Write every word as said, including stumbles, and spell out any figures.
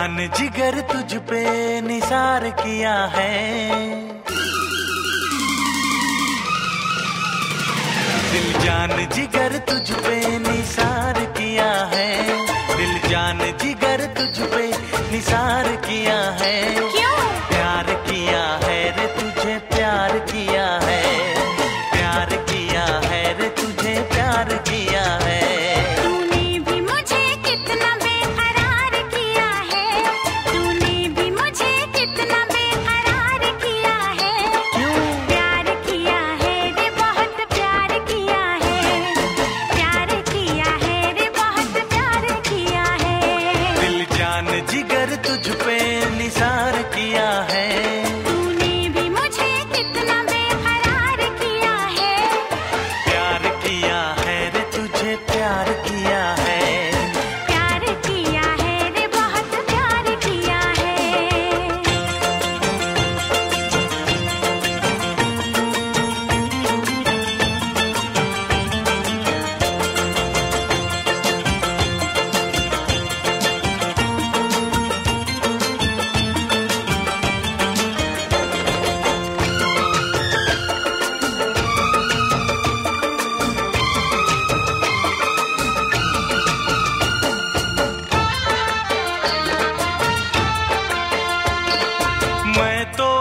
जान जिगर तुझ पे निसार किया है, दिल जान जिगर तुझ पे निसार किया है, दिल जान जिगर तुझ पे निसार किया है। क्यों? प्यार किया है रे तुझे प्यार किया है, प्यार किया है रे तुझे प्यार किया है। तूने भी मुझे कितना बेकरार किया है, तूने भी मुझे कितना बेकरार किया है। क्यों? प्यार किया है रे बहुत प्यार किया है, प्यार किया है रे बहुत प्यार किया है। दिल जान जिगर तुझ पे निसार किया है, तूने भी मुझे कितना बेकरार किया है। प्यार किया है रे तुझे प्यार किया है। प्यार किया है रे बहुत प्यार किया है। मैं तो